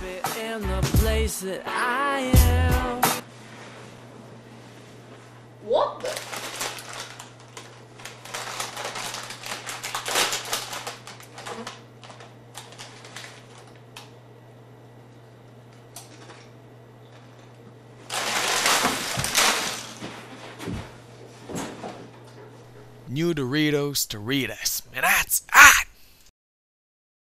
in the place that I am. What the? New Doritos, TORIDAS. Man, that's